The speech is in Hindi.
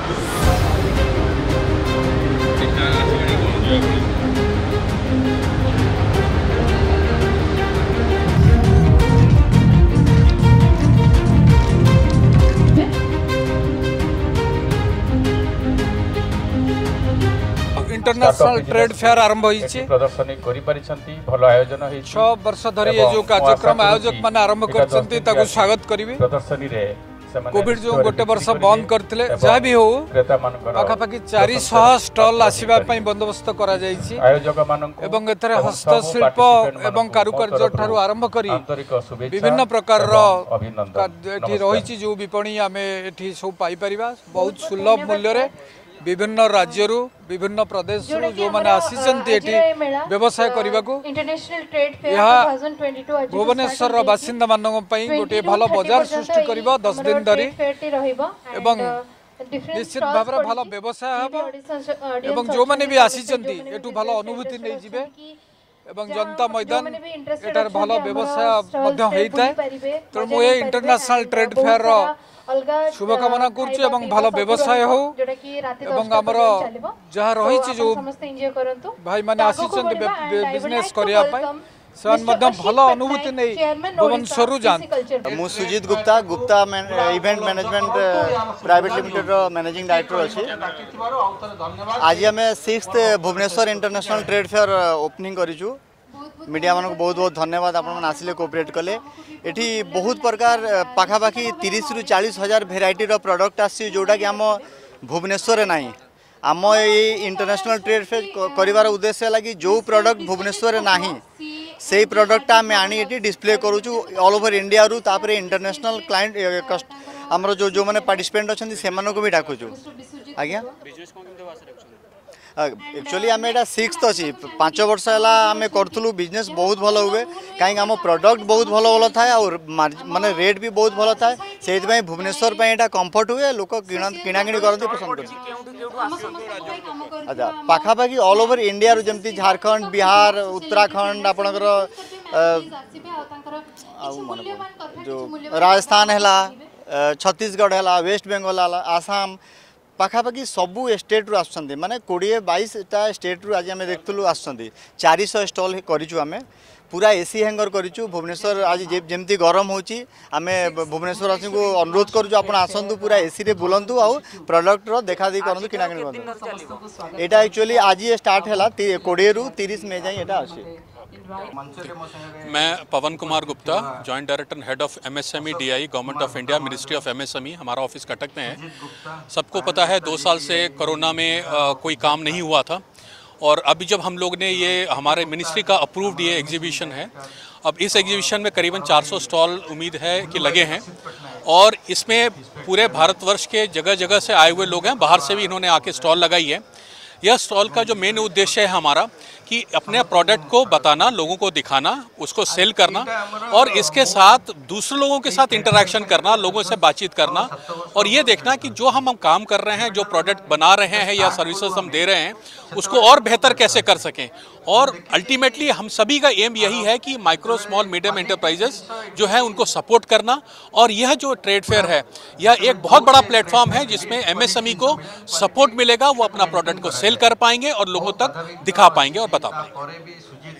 इंटरनेशनल ट्रेड फेयर आरंभ प्रदर्शनी भल आयोजन 6 वर्ष धरी ये जो कार्यक्रम आयोजक माने आरंभ करछंती ताकु स्वागत करिवे। प्रदर्शनी रे कोविड जो गोटे वर्ष बंद करथिले जहा भी हो पाखापाखि 400 स्टॉल आसीबा पई बंदोबस्त करा जाईछि आयोजक मानक एवं एथरे हस्तशिल्प एवं कारुकार्य ठारू आरंभ करी विभिन्न प्रकार रो एठी रहिछि जो विपणी आमे एठी सब पाई परिबा बहुत सुलभ मूल्य रे विभिन्न राज्यरू विभिन्न प्रदेश जो माने आसीचंती एठी व्यवसाय करबाकू भुवनेश्वर बासिंदा मानक पई गोटे भलो बाजार सृष्टि करबो 10 दिन धरी एवं निश्चित भाव रे भलो व्यवसाय हबो एवं जो माने भी आसीचंती एठू भलो अनुभूति नै जिवे एवं जनता मैदान एटार भलो व्यवसाय मध्य होइताय। तो मो ए इंटरनेशनल ट्रेड फेयर रो शुभकामना करछु एवं भलो व्यवसाय हो एवं हमर जहा रहिछि जो भाई माने आसीचंती बिजनेस करिया पई सन मध्यम भलो अनुभूति नै भुवनेश्वर जान। मु Sujit Gupta Gupta event management private limited रो मैनेजिंग डायरेक्टर अछि। आज हमें 6th Bhubaneswar international trade fair opening करिछु। मीडिया मानक बहुत बहुत धन्यवाद आपण आसिले कोऑपरेट कले। एठी बहुत प्रकार पाखापाखि 30 रु 40 हजार भेराइटी रो प्रोडक्ट आसी जोडा कि हम भुवनेश्वर नाही आम ये इंटरनेशनल ट्रेड फेयर करिवार उद्देश्य लगी जो प्रोडक्ट भुवनेश्वर नाही से प्रोडक्ट आम आनी एटी डिस्प्ले करूँ ऑल ओवर इंडिया रु तापर इंटरनेशनल क्लाइंट आमर जो जो मैंने पार्टिसिपेंट अच्छा से भी डाकुचु। आज्ञा एक्चुअली आम एटा 6th अच्छी 5 वर्ष है आम करूँ बिजनेस बहुत भल हुए कहीं आम प्रोडक्ट बहुत भल भल थाए और माने रेट भी बहुत भल थाए से भुवनेश्वर यहाँ कंफर्ट हुए लोक किणाकिणी करते पसंद कर। अच्छा पाखापाखि ऑल ओवर इंडिया रू जमती झारखंड बिहार उत्तराखंड आपणकर जो राजस्थान है छत्तीसगढ़ है वेस्ट बेंगल है आसाम पाखापाखि सबू स्टेट रू आसुँच माने 20-22टा स्टेट रू आज आम देखुलु आसुँच 400 स्टॉल करिचु आमे पूरा एसी हैंगर करिचु। भुवनेश्वर आज जेमती गरम होची आमे भुवनेश्वरवासी को अनुरोध करूँ आप आसतु पूरा एसी रे बुलंतु आउ प्रोडक्ट रो देखा देखी करूँ किणाकिणी करूँ। एटा एक्चुअली आज ये स्टार्ट है 20 रु 30 मई जाए एटा अछि। मैं Pawan Kumar Gupta joint director head of MSME DI government of India ministry of MSME हमारा ऑफिस कटक में है। सबको पता है 2 साल से कोरोना में कोई काम नहीं हुआ था और अभी जब हम लोग ने ये हमारे मिनिस्ट्री का अप्रूव्ड ये एग्जीबिशन है। अब इस एग्जीबिशन में करीबन 400 स्टॉल उम्मीद है कि लगे हैं और इसमें पूरे भारतवर्ष के जगह जगह से आए हुए लोग हैं, बाहर से भी इन्होंने आके स्टॉल लगाई है। यह स्टॉल का जो मेन उद्देश्य है हमारा कि अपने प्रोडक्ट को बताना, लोगों को दिखाना, उसको सेल करना और इसके साथ दूसरे लोगों के साथ इंटरेक्शन करना, लोगों से बातचीत करना और ये देखना कि जो हम काम कर रहे हैं, जो प्रोडक्ट बना रहे हैं या सर्विसेज हम दे रहे हैं उसको और बेहतर कैसे कर सकें। और अल्टीमेटली हम सभी का एम यही है कि माइक्रो स्मॉल मीडियम एंटरप्राइजेस जो है उनको सपोर्ट करना और यह जो ट्रेड फेयर है यह एक बहुत बड़ा प्लेटफॉर्म है जिसमें एमएसएमई को सपोर्ट मिलेगा, वो अपना प्रोडक्ट को सेल कर पाएंगे और लोगों तक दिखा पाएंगे और बता पाएंगे।